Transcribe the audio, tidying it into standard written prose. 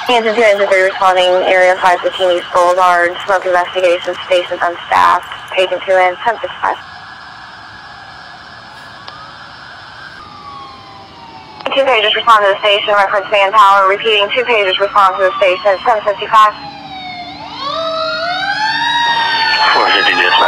Engine 2, Engine 3 responding, area 515 East Boulevard, smoke investigation, station unstaffed, paging 2 in, 1065. 2 pages respond to the station, reference manpower, repeating 2 pages respond to the station, 755. 450 dispatch.